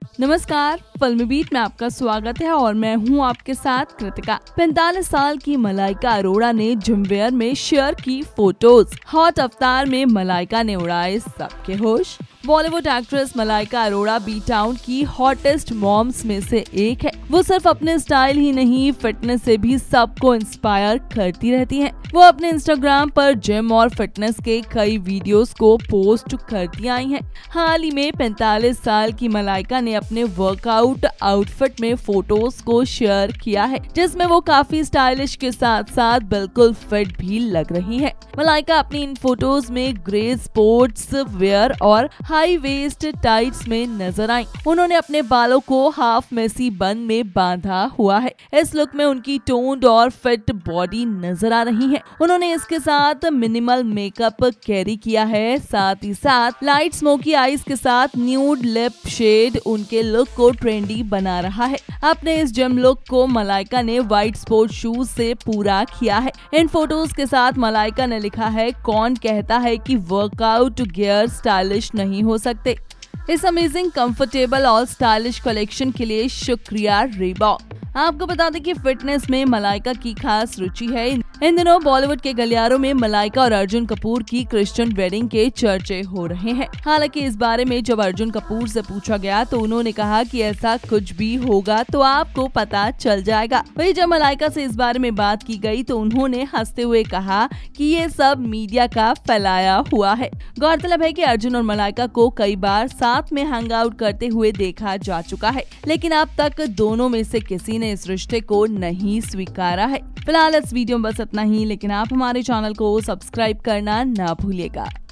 नमस्कार, फिल्मी बीट में आपका स्वागत है और मैं हूं आपके साथ कृतिका। 45 साल की मलाइका अरोड़ा ने जिम वेयर में शेयर की फोटोज। हॉट अवतार में मलाइका ने उड़ाए सबके होश। Bollywood actress Malaika Arora B town की हॉटेस्ट मॉम्स में से एक है। वो सिर्फ अपने स्टाइल ही नहीं, फिटनेस से भी सबको इंस्पायर करती रहती हैं। वो अपने इंस्टाग्राम पर जिम और फिटनेस के कई वीडियोस को पोस्ट करती आई हैं। हाल ही में 45 साल की मलाइका ने अपने वर्कआउट आउटफिट में फोटोज को शेयर किया है, जिसमें वो काफी स्टाइलिश के साथ साथ बिल्कुल फिट भी लग रही है। मलाइका अपनी इन फोटोज में ग्रे स्पोर्ट्स वेयर और हाई वेस्ट टाइट्स में नजर आई। उन्होंने अपने बालों को हाफ मेसी बन में बांधा हुआ है। इस लुक में उनकी टोन्ड और फिट बॉडी नजर आ रही है। उन्होंने इसके साथ मिनिमल मेकअप कैरी किया है, साथ ही साथ लाइट स्मोकी आईज के साथ न्यूड लिप शेड उनके लुक को ट्रेंडी बना रहा है। अपने इस जिम लुक को मलाइका ने व्हाइट स्पोर्ट शूज से पूरा किया है। इन फोटोज के साथ मलाइका ने लिखा है, कौन कहता है कि वर्कआउट गियर स्टाइलिश नहीं हो सकते। इस अमेजिंग, कंफर्टेबल और स्टाइलिश कलेक्शन के लिए शुक्रिया रीबॉक। आपको बता दें कि फिटनेस में मलाइका की खास रुचि है। इन दिनों बॉलीवुड के गलियारों में मलाइका और अर्जुन कपूर की क्रिश्चियन वेडिंग के चर्चे हो रहे हैं। हालांकि इस बारे में जब अर्जुन कपूर से पूछा गया तो उन्होंने कहा कि ऐसा कुछ भी होगा तो आपको पता चल जाएगा। वहीं जब मलाइका से इस बारे में बात की गई तो उन्होंने हंसते हुए कहा कि ये सब मीडिया का फैलाया हुआ है। गौरतलब है कि अर्जुन और मलाइका को कई बार साथ में हैंग आउट करते हुए देखा जा चुका है, लेकिन अब तक दोनों में से किसी ने इस रिश्ते को नहीं स्वीकारा है। फिलहाल इस वीडियो में बस इतना ही, लेकिन आप हमारे चैनल को सब्सक्राइब करना ना भूलिएगा।